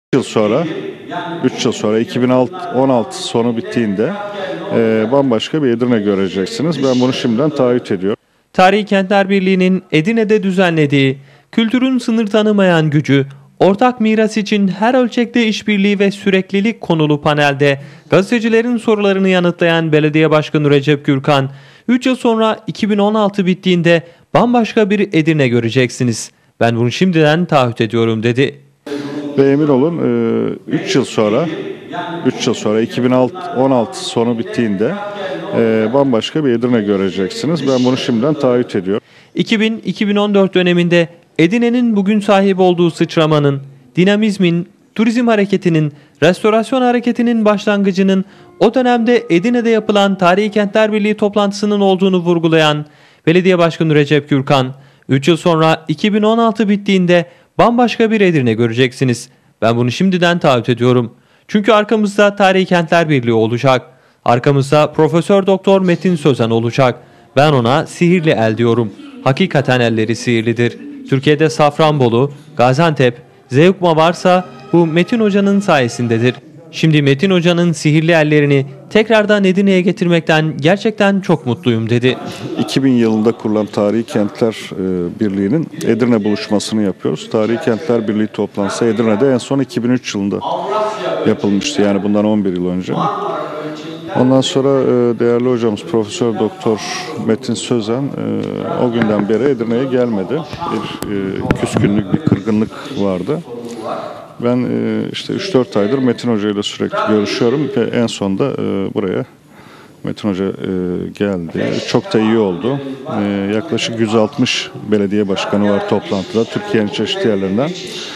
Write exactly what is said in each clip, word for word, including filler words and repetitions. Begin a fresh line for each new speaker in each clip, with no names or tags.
yıl sonra, üç yıl sonra iki bin on altı sonu bittiğinde e, bambaşka bir Edirne göreceksiniz. Ben bunu şimdiden taahhüt ediyorum.
Tarihi Kentler Birliği'nin Edirne'de düzenlediği, kültürün sınır tanımayan gücü, ortak miras için her ölçekte işbirliği ve süreklilik konulu panelde gazetecilerin sorularını yanıtlayan Belediye Başkanı Recep Gürkan, üç yıl sonra iki bin on altı bittiğinde bambaşka bir Edirne göreceksiniz. Ben bunu şimdiden taahhüt ediyorum dedi.
Ve emin olun üç yıl sonra, üç yıl sonra iki bin on altı sonu bittiğinde e, bambaşka bir Edirne göreceksiniz. Ben bunu şimdiden taahhüt ediyorum.
iki bin - iki bin on dört döneminde Edirne'nin bugün sahip olduğu sıçramanın, dinamizmin, turizm hareketinin, restorasyon hareketinin başlangıcının o dönemde Edirne'de yapılan Tarihi Kentler Birliği toplantısının olduğunu vurgulayan Belediye Başkanı Recep Gürkan, üç yıl sonra iki bin on altı bittiğinde bambaşka bir Edirne göreceksiniz. Ben bunu şimdiden taahhüt ediyorum. Çünkü arkamızda Tarihi Kentler Birliği olacak. Arkamızda Profesör Doktor Metin Sözen olacak. Ben ona sihirli el diyorum. Hakikaten elleri sihirlidir. Türkiye'de Safranbolu, Gaziantep, Zeugma varsa bu Metin Hoca'nın sayesindedir. Şimdi Metin Hoca'nın sihirli ellerini tekrardan Edirne'ye getirmekten gerçekten çok mutluyum dedi.
iki bin yılında kurulan Tarihi Kentler Birliği'nin Edirne buluşmasını yapıyoruz. Tarihi Kentler Birliği toplantısı Edirne'de en son iki bin üç yılında yapılmıştı. Yani bundan on bir yıl önce. Ondan sonra değerli hocamız Profesör Doktor Metin Sözen o günden beri Edirne'ye gelmedi. Bir küskünlük, bir kırgınlık vardı. Ben işte üç dört aydır Metin Hoca ile sürekli görüşüyorum ve en sonunda buraya Metin Hoca geldi. Çok da iyi oldu. Yaklaşık yüz altmış belediye başkanı var toplantıda Türkiye'nin çeşitli yerlerinden.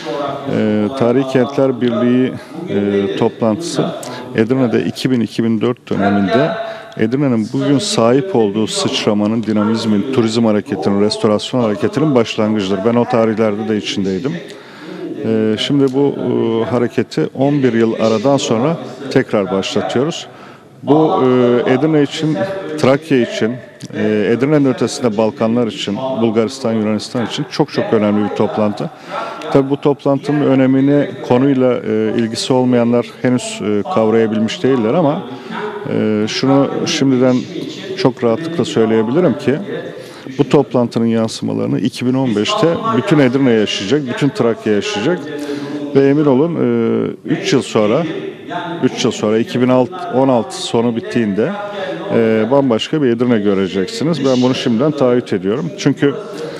Tarihi Kentler Birliği toplantısı Edirne'de iki bin - iki bin dört döneminde Edirne'nin bugün sahip olduğu sıçramanın, dinamizmin, turizm hareketinin, restorasyon hareketinin başlangıcıdır. Ben o tarihlerde de içindeydim. Şimdi bu hareketi on bir yıl aradan sonra tekrar başlatıyoruz. Bu Edirne için, Trakya için, Edirne'nin ötesinde Balkanlar için, Bulgaristan, Yunanistan için çok çok önemli bir toplantı. Tabii bu toplantının önemini konuyla ilgisi olmayanlar henüz kavrayabilmiş değiller ama şunu şimdiden çok rahatlıkla söyleyebilirim ki bu toplantının yansımalarını iki bin on beşte bütün Edirne yaşayacak, bütün Trakya yaşayacak ve emin olun üç yıl sonra, üç yıl sonra iki bin on altı sonu bittiğinde e, bambaşka bir Edirne göreceksiniz. Ben bunu şimdiden taahhüt ediyorum. Çünkü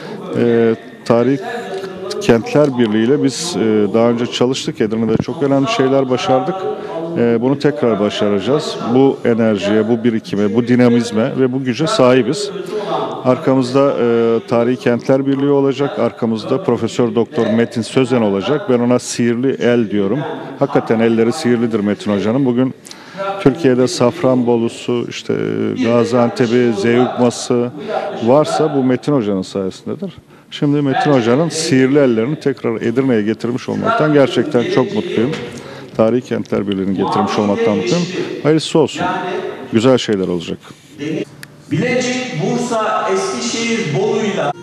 e, Tarihi Kentler Birliği ile biz e, daha önce çalıştık. Edirne'de çok önemli şeyler başardık. E, bunu tekrar başaracağız. Bu enerjiye, bu birikime, bu dinamizme ve bu güce sahibiz. Arkamızda e, Tarihi Kentler Birliği olacak. Arkamızda Profesör Doktor Metin Sözen olacak. Ben ona sihirli el diyorum. Hakikaten elleri sihirlidir Metin Hoca'nın. Bugün Türkiye'de Safranbolu'su, işte Gaziantep'i, Zeugma'sı varsa bu Metin Hoca'nın sayesindedir. Şimdi Metin Hoca'nın sihirli ellerini tekrar Edirne'ye getirmiş olmaktan gerçekten çok mutluyum. Tarihi Kentler Birliği'ni getirmiş olmaktan mutluyum. Hayırlısı olsun. Güzel şeyler olacak.
Bilecik, Bursa, Eskişehir, Bolu'yla